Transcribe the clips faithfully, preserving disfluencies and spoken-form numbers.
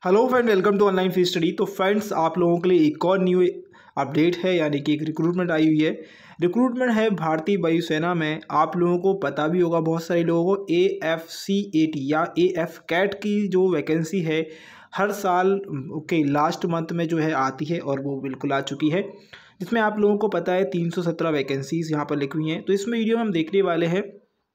Hello friend, welcome to online fees study. तो friends, आप लोगों के लिए एक और न्यू अपडेट है, यानी कि एक रिक्रूटमेंट आई हुई है। रिक्रूटमेंट है भारतीय वायुसेना में। आप लोगों को पता भी होगा, बहुत सारे लोगों को, A F C A T या ए एफ कैट की जो वैकेंसी है हर साल के लास्ट मंथ में जो है आती है, और वो बिल्कुल आ चुकी है, जिसमें आप लोगों को पता है तीन सौ सत्रह वैकेंसीज यहाँ पर लिखी हुई हैं। तो इसमें वीडियो में हम देखने वाले हैं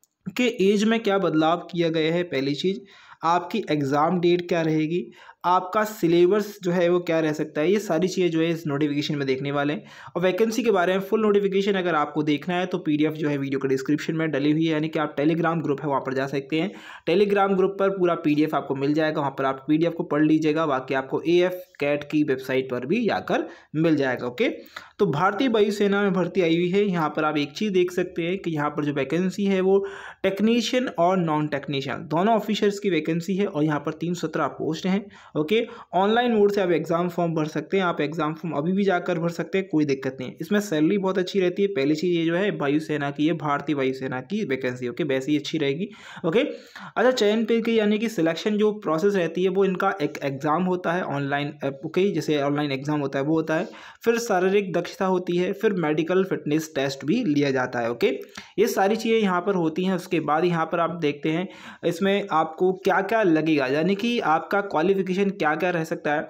कि एज में क्या बदलाव किया गया है। पहली चीज़, आपकी एग्ज़ाम डेट क्या रहेगी, आपका सिलेबस जो है वो क्या रह सकता है, ये सारी चीज़ें जो है इस नोटिफिकेशन में देखने वाले हैं। और वैकेंसी के बारे में फुल नोटिफिकेशन अगर आपको देखना है तो पीडीएफ जो है वीडियो के डिस्क्रिप्शन में डली हुई है, यानी कि आप टेलीग्राम ग्रुप है वहाँ पर जा सकते हैं। टेलीग्राम ग्रुप पर पूरा पीडीएफ आपको मिल जाएगा, वहाँ पर आप पीडीएफ को पढ़ लीजिएगा। बाकी आपको ए एफ कैट की वेबसाइट पर भी जाकर मिल जाएगा। ओके, तो भारतीय वायुसेना में भर्ती आई हुई है। यहाँ पर आप एक चीज़ देख सकते हैं कि यहाँ पर जो वैकेंसी है वो टेक्नीशियन और नॉन टेक्नीशियन दोनों ऑफिसर्स की वैकेंसी है, और यहाँ पर तीन सौ सत्रह पोस्ट हैं। ओके, ऑनलाइन मोड से आप एग्जाम फॉर्म भर सकते हैं। आप एग्जाम फॉर्म अभी भी जाकर भर सकते हैं, कोई दिक्कत नहीं है। इसमें सैलरी बहुत अच्छी रहती है। पहली चीज़ ये जो है वायुसेना की है, भारतीय वायुसेना की वैकेंसी। ओके, वैसे ही अच्छी रहेगी। ओके, अच्छा, चयन पे की यानी कि सिलेक्शन जो प्रोसेस रहती है वो इनका एक एग्ज़ाम होता है ऑनलाइन। ओके, जैसे ऑनलाइन एग्जाम होता है वो होता है, फिर शारीरिक दक्षता होती है, फिर मेडिकल फिटनेस टेस्ट भी लिया जाता है। ओके, ये सारी चीज़ें यहाँ पर होती हैं। उसके बाद यहाँ पर आप देखते हैं इसमें आपको क्या क्या लगेगा, यानी कि आपका क्वालिफिकेशन क्या क्या रह सकता है।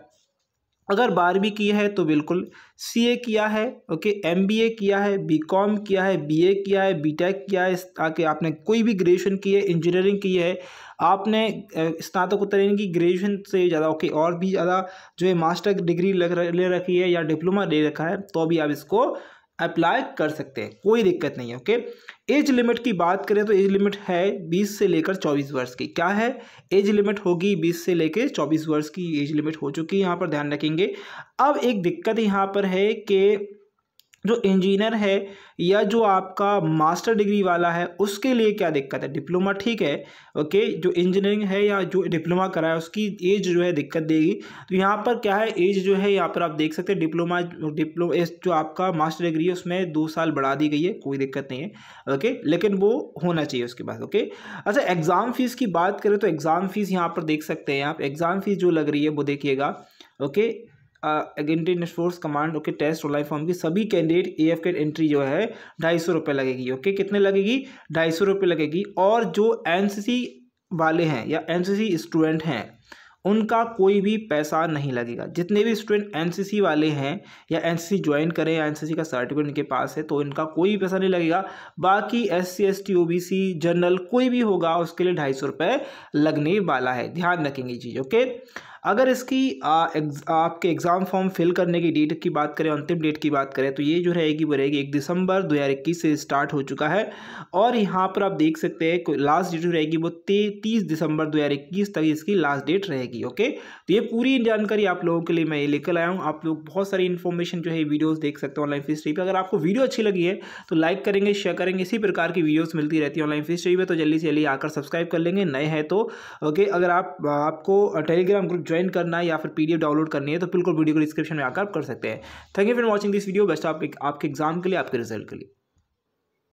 अगर बारहवीं की है तो बिल्कुल, सीए किया है, ओके, एमबीए किया है, बीकॉम किया है, बीए किया है, बीटेक किया है, ताकि आपने कोई भी ग्रेजुएशन की है, इंजीनियरिंग की है, आपने स्नातकोत्तर यानी कि ग्रेजुएशन से ज़्यादा, ओके, और भी ज़्यादा जो है मास्टर डिग्री लग ले रखी है या डिप्लोमा ले रखा है, तो भी आप इसको अप्लाई कर सकते हैं, कोई दिक्कत नहीं है। ओके, एज लिमिट की बात करें तो एज लिमिट है बीस से लेकर चौबीस वर्ष की। क्या है, एज लिमिट होगी बीस से लेकर चौबीस वर्ष की एज लिमिट हो चुकी है, यहाँ पर ध्यान रखेंगे। अब एक दिक्कत यहाँ पर है कि जो इंजीनियर है या जो आपका मास्टर डिग्री वाला है उसके लिए क्या दिक्कत है। डिप्लोमा ठीक है, ओके, जो इंजीनियरिंग है या जो डिप्लोमा करा है उसकी एज जो है दिक्कत देगी। तो यहाँ पर क्या है, एज जो है यहाँ पर आप देख सकते हैं, डिप्लोमा डिप्लोमा जो आपका मास्टर डिग्री है उसमें दो साल बढ़ा दी गई है, कोई दिक्कत नहीं है। ओके, लेकिन वो होना चाहिए उसके बाद। ओके, अच्छा, एग्ज़ाम फीस की बात करें तो एग्ज़ाम फीस यहाँ पर देख सकते हैं आप। एग्ज़ाम फीस जो लग रही है वो देखिएगा। Okay, Indian force command, okay, test online form की सभी candidate A F CAT entry जो है ढाई सौ रुपये लगेगी। ओके, कितने लगेगी, ढाई सौ रुपये लगेगी। और जो एनसीसी वाले हैं या एनसीसी स्टूडेंट हैं उनका कोई भी पैसा नहीं लगेगा। जितने भी स्टूडेंट एनसीसी वाले हैं या एनसीसी ज्वाइन करें या एनसीसी का सर्टिफिकेट इनके पास है तो इनका कोई भी पैसा नहीं लगेगा। बाकी एससी एसटी ओबीसी जनरल कोई भी होगा उसके लिए ढाई सौ रुपये लगने वाला है, ध्यान रखेंगे ये चीज़। ओके, अगर इसकी आ, एग्ज, आपके एग्ज़ाम फॉर्म फिल करने की डेट की बात करें, अंतिम डेट की बात करें, तो ये जो रहेगी वो रहेगी एक दिसंबर दो हज़ार इक्कीस से स्टार्ट हो चुका है। और यहाँ पर आप देख सकते हैं लास्ट डेट जो रहेगी वो तीस दिसंबर दो हज़ार इक्कीस तक इसकी लास्ट डेट रहेगी। ओके, तो ये पूरी जानकारी आप लोगों के लिए मैं ये लेकर आया हूँ। आप लोग बहुत सारी इन्फॉर्मेशन जो है वीडियोज़ देख सकते हैं ऑनलाइन फीस स्टडी पर। अगर आपको वीडियो अच्छी लगी है तो लाइक करेंगे, शेयर करेंगे। इसी प्रकार की वीडियोस मिलती रहती है ऑनलाइन फीस स्टडी पर, तो जल्दी से जल्दी आकर सब्सक्राइब कर लेंगे नए हैं तो। ओके, अगर आप आपको टेलीग्राम ग्रुप ज्वाइन करना है या फिर पीडीएफ डाउनलोड करनी है तो बिल्कुल वीडियो को डिस्क्रिप्शन में आकर कर सकते हैं। Thank you for watching this video. Best आप आपके एग्जाम के लिए, आपके रिजल्ट के लिए।